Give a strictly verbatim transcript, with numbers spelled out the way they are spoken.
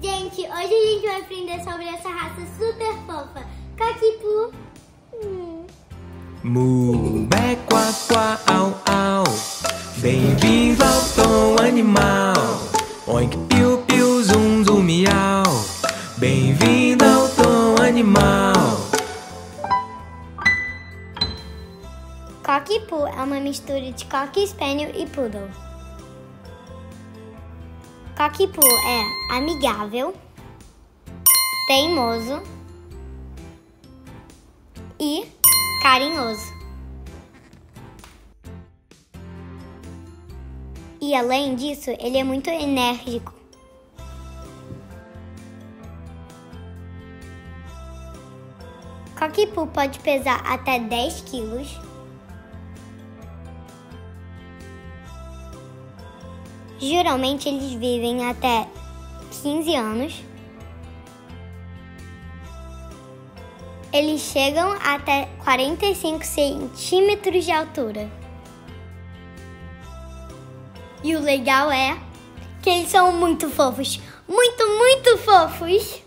Gente, hoje a gente vai aprender sobre essa raça super fofa, Cockapoo. Hum. Mu, bé, quá, quá, au, au. Bem-vindo ao tom animal. Oink, piu, piu, zum, zum, miau. Bem-vindo ao tom animal. Cockapoo é uma mistura de Cocker Spaniel e Poodle. Cockapoo é amigável, teimoso e carinhoso. E além disso, ele é muito enérgico. Cockapoo pode pesar até dez quilos. Geralmente eles vivem até quinze anos. Eles chegam até quarenta e cinco centímetros de altura. E o legal é que eles são muito fofos. Muito, muito fofos.